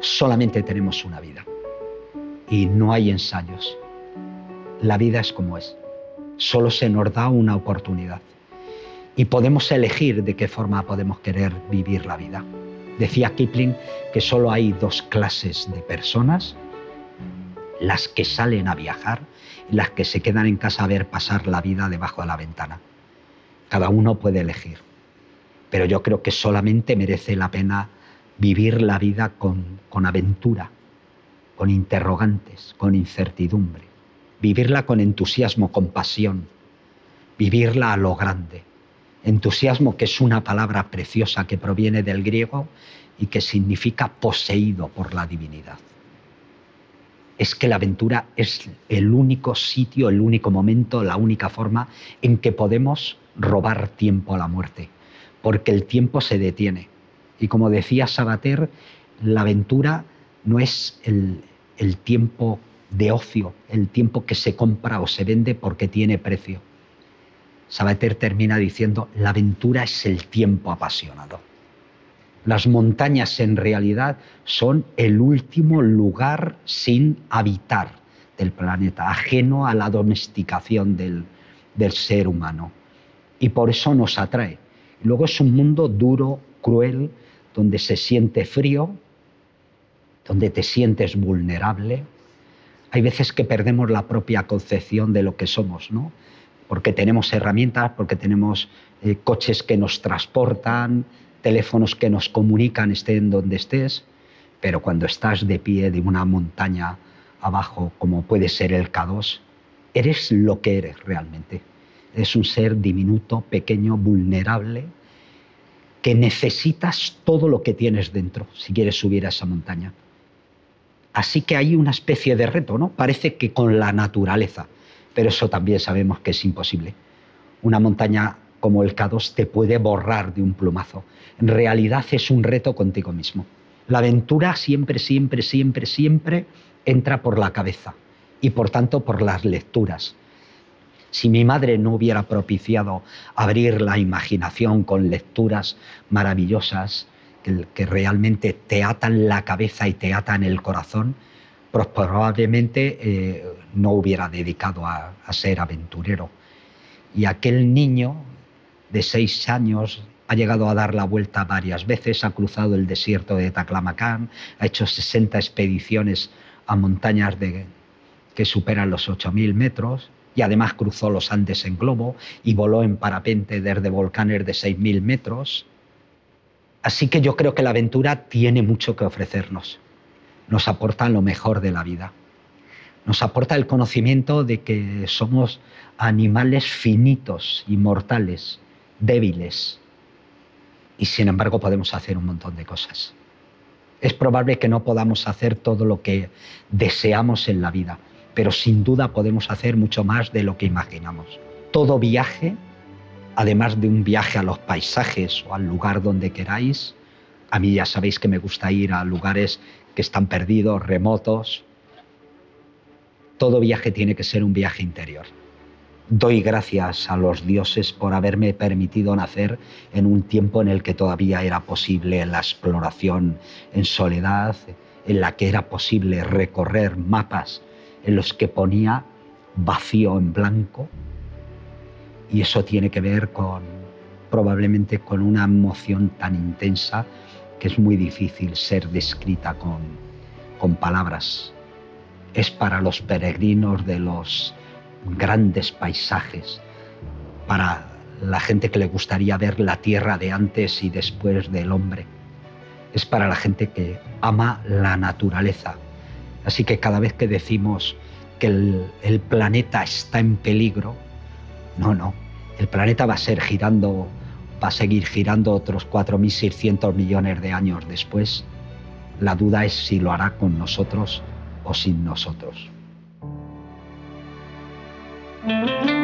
Solamente tenemos una vida y no hay ensayos. La vida es como es. Solo se nos da una oportunidad y podemos elegir de qué forma podemos querer vivir la vida. Decía Kipling que solo hay dos clases de personas: las que salen a viajar y las que se quedan en casa a ver pasar la vida debajo de la ventana. Cada uno puede elegir, pero yo creo que solamente merece la pena vivir la vida con aventura, con interrogantes, con incertidumbre, vivirla con entusiasmo, con pasión, vivirla a lo grande. Entusiasmo, que es una palabra preciosa que proviene del griego y que significa poseído por la divinidad. Es que la aventura es el único sitio, el único momento, la única forma en que podemos robar tiempo a la muerte, porque el tiempo se detiene. Y como decía Sabater, la aventura no es el tiempo de ocio, el tiempo que se compra o se vende porque tiene precio. Sabater termina diciendo: la aventura es el tiempo apasionado. Las montañas en realidad son el último lugar sin habitar del planeta, ajeno a la domesticación del ser humano. Y por eso nos atrae. Luego es un mundo duro, cruel, donde se siente frío, donde te sientes vulnerable. Hay veces que perdemos la propia concepción de lo que somos, ¿no? Porque tenemos herramientas, porque tenemos coches que nos transportan, teléfonos que nos comunican, estén donde estés, pero cuando estás de pie de una montaña abajo, como puede ser el K2, eres lo que eres realmente. Eres un ser diminuto, pequeño, vulnerable, que necesitas todo lo que tienes dentro si quieres subir a esa montaña. Así que hay una especie de reto, ¿no? Parece que con la naturaleza, pero eso también sabemos que es imposible. Una montaña como el K2 te puede borrar de un plumazo. En realidad es un reto contigo mismo. La aventura siempre, siempre, siempre, siempre entra por la cabeza y por tanto por las lecturas. Si mi madre no hubiera propiciado abrir la imaginación con lecturas maravillosas que realmente te atan la cabeza y te atan el corazón, pues probablemente no hubiera dedicado a ser aventurero. Y aquel niño de 6 años ha llegado a dar la vuelta varias veces, ha cruzado el desierto de Taklamakan, ha hecho 60 expediciones a montañas que superan los 8.000 metros, y además cruzó los Andes en globo y voló en parapente desde volcanes de 6.000 metros. Así que yo creo que la aventura tiene mucho que ofrecernos. Nos aporta lo mejor de la vida. Nos aporta el conocimiento de que somos animales finitos, inmortales, débiles, y sin embargo podemos hacer un montón de cosas. Es probable que no podamos hacer todo lo que deseamos en la vida, pero sin duda podemos hacer mucho más de lo que imaginamos. Todo viaje, además de un viaje a los paisajes o al lugar donde queráis, a mí ya sabéis que me gusta ir a lugares que están perdidos, remotos. Todo viaje tiene que ser un viaje interior. Doy gracias a los dioses por haberme permitido nacer en un tiempo en el que todavía era posible la exploración en soledad, en la que era posible recorrer mapas en los que ponía vacío en blanco. Y eso tiene que ver probablemente con una emoción tan intensa que es muy difícil ser descrita con palabras. Es para los peregrinos de los grandes paisajes, para la gente que le gustaría ver la tierra de antes y después del hombre. Es para la gente que ama la naturaleza. Así que cada vez que decimos que el planeta está en peligro, no, el planeta va a seguir girando otros 4.600 millones de años después. La duda es si lo hará con nosotros o sin nosotros.